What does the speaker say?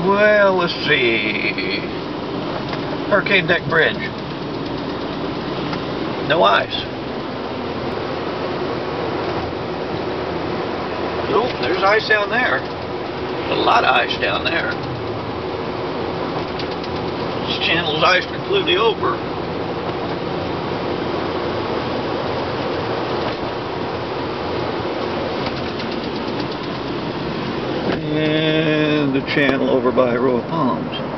Well, let's see. Hurricane Deck Bridge. No ice. Nope, there's ice down there. A lot of ice down there. This channel's iced completely over. And the channel over by a row of palms.